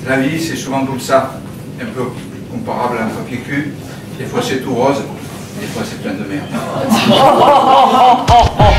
La vie, c'est souvent tout ça, un peu comparable à un papier cul. Des fois, c'est tout rose, des fois, c'est plein de merde.